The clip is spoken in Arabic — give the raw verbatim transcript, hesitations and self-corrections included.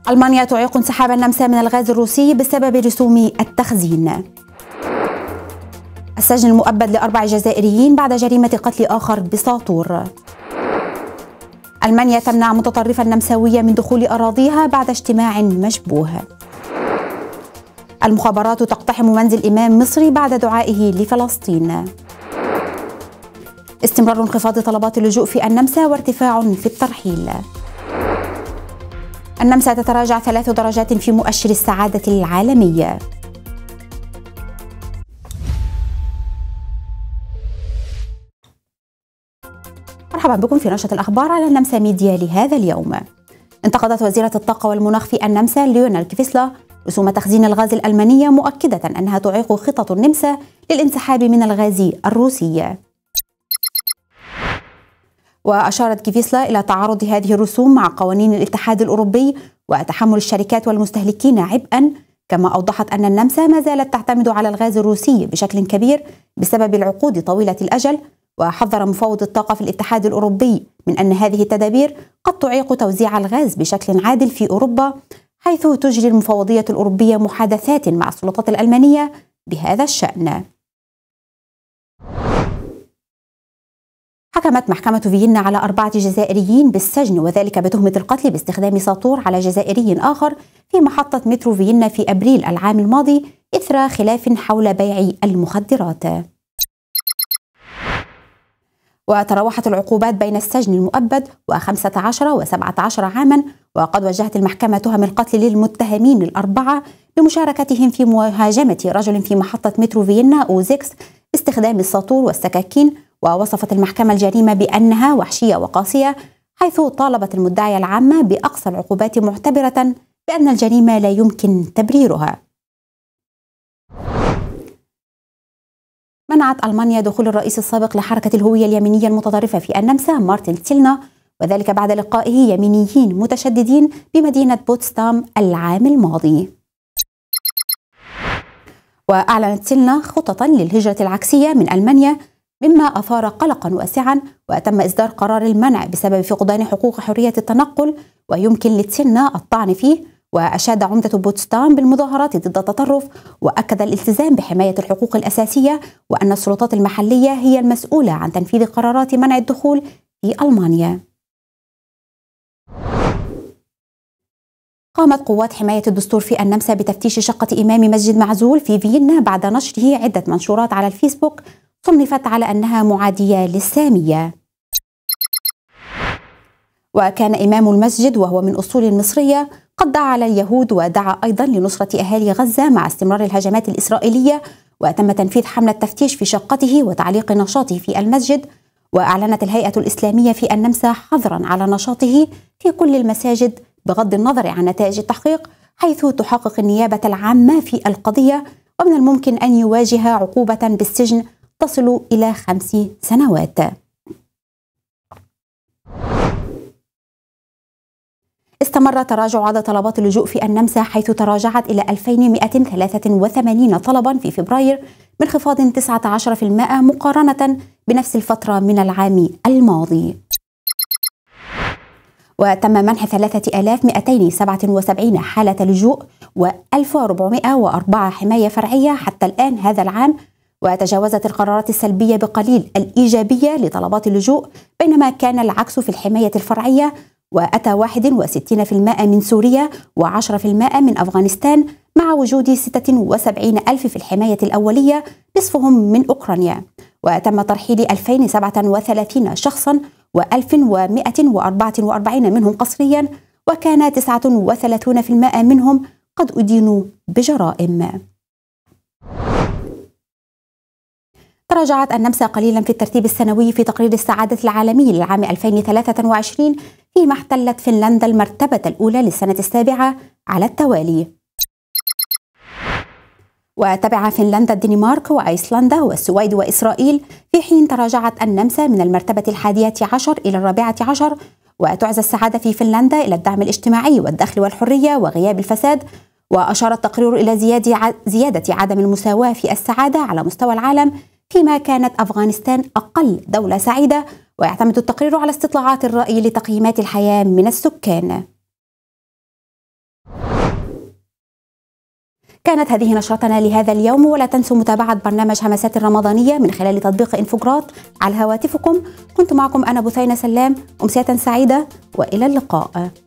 ألمانيا تعيق انسحاب النمسا من الغاز الروسي بسبب رسوم التخزين. السجن المؤبد لأربع جزائريين بعد جريمة قتل آخر بساطور. ألمانيا تمنع متطرفا نمساويا من دخول أراضيها بعد اجتماع مشبوه. المخابرات تقتحم منزل إمام مصري بعد دعائه لفلسطين. استمرار انخفاض طلبات اللجوء في النمسا وارتفاع في الترحيل. النمسا تتراجع ثلاث درجات في مؤشر السعادة العالمي. مرحبا بكم في نشرة الأخبار على النمسا ميديا لهذا اليوم. انتقدت وزيرة الطاقة والمناخ في النمسا ليونال كيفيسلا رسوم تخزين الغاز الألمانية، مؤكدة أنها تعيق خطط النمسا للانسحاب من الغاز الروسي. وأشارت كيفيسلا إلى تعارض هذه الرسوم مع قوانين الاتحاد الأوروبي وتحمل الشركات والمستهلكين عبئا، كما أوضحت أن النمسا ما زالت تعتمد على الغاز الروسي بشكل كبير بسبب العقود طويلة الأجل. وحذر مفوض الطاقة في الاتحاد الأوروبي من أن هذه التدابير قد تعيق توزيع الغاز بشكل عادل في أوروبا، حيث تجري المفوضية الأوروبية محادثات مع السلطات الألمانية بهذا الشأن. حكمت محكمة فيينا على أربعة جزائريين بالسجن، وذلك بتهمة القتل باستخدام ساطور على جزائري آخر في محطة مترو فيينا في أبريل العام الماضي إثر خلاف حول بيع المخدرات. وتراوحت العقوبات بين السجن المؤبد وخمسة عشر وسبعة عشر عاما، وقد وجهت المحكمة تهم القتل للمتهمين الأربعة بمشاركتهم في مهاجمة رجل في محطة مترو فيينا أوزيكس باستخدام الساطور والسكاكين. ووصفت المحكمة الجريمة بأنها وحشية وقاسية، حيث طالبت المدعية العامة بأقصى العقوبات، معتبرة بأن الجريمة لا يمكن تبريرها. منعت ألمانيا دخول الرئيس السابق لحركة الهوية اليمينية المتطرفة في النمسا مارتن تيلنا، وذلك بعد لقائه يمينيين متشددين بمدينة بوتسدام العام الماضي. وأعلنت تيلنا خططا للهجرة العكسية من ألمانيا، مما أثار قلقا واسعا، وتم إصدار قرار المنع بسبب فقدان حقوق حرية التنقل ويمكن لتيلنا الطعن فيه. وأشاد عمدة بوتسدام بالمظاهرات ضد التطرف، وأكد الالتزام بحماية الحقوق الأساسية، وأن السلطات المحلية هي المسؤولة عن تنفيذ قرارات منع الدخول في ألمانيا. قامت قوات حماية الدستور في النمسا بتفتيش شقة إمام مسجد معزول في فيينا بعد نشره عدة منشورات على الفيسبوك صنفت على أنها معادية للسامية. وكان إمام المسجد وهو من أصول مصرية قد دعا على اليهود، ودعا أيضا لنصرة أهالي غزة مع استمرار الهجمات الإسرائيلية. وتم تنفيذ حملة تفتيش في شقته وتعليق نشاطه في المسجد. وأعلنت الهيئة الإسلامية في النمسا حظرا على نشاطه في كل المساجد بغض النظر عن نتائج التحقيق، حيث تحقق النيابة العامة في القضية، ومن الممكن أن يواجه عقوبة بالسجن تصل إلى خمس سنوات. استمر تراجع عدد طلبات اللجوء في النمسا، حيث تراجعت إلى ألفين ومئة وثلاثة وثمانين طلبا في فبراير، بانخفاض تسعة عشر بالمئة مقارنة بنفس الفترة من العام الماضي. وتم منح ثلاثة آلاف ومئتين وسبعة وسبعين حالة لجوء وألف وأربعمئة وأربعة حماية فرعية حتى الآن هذا العام. وتجاوزت القرارات السلبية بقليل الإيجابية لطلبات اللجوء، بينما كان العكس في الحماية الفرعية. وأتى واحد وستين بالمئة من سوريا وعشرة بالمئة من أفغانستان، مع وجود ستة وسبعين ألف في الحماية الأولية نصفهم من أوكرانيا. وتم ترحيل ألفين وسبعة وثلاثين شخصا وألف ومئة وأربعة وأربعين منهم قسريا، وكان تسعة وثلاثين بالمئة منهم قد أدينوا بجرائم. تراجعت النمسا قليلا في الترتيب السنوي في تقرير السعادة العالمي للعام ألفين وثلاثة وعشرين، فيما احتلت فنلندا المرتبة الأولى للسنة السابعة على التوالي. وتبع فنلندا الدنمارك وأيسلندا والسويد وإسرائيل، في حين تراجعت النمسا من المرتبة الحادية عشر إلى الرابعة عشر. وتعزى السعادة في فنلندا إلى الدعم الاجتماعي والدخل والحرية وغياب الفساد. وأشار التقرير إلى زيادة عدم المساواة في السعادة على مستوى العالم، فيما كانت أفغانستان أقل دولة سعيدة. ويعتمد التقرير على استطلاعات الرأي لتقييمات الحياة من السكان. كانت هذه نشرتنا لهذا اليوم، ولا تنسوا متابعة برنامج همسات الرمضانية من خلال تطبيق انفوجرات على هواتفكم. كنت معكم أنا بثينة سلام، أمسية سعيدة وإلى اللقاء.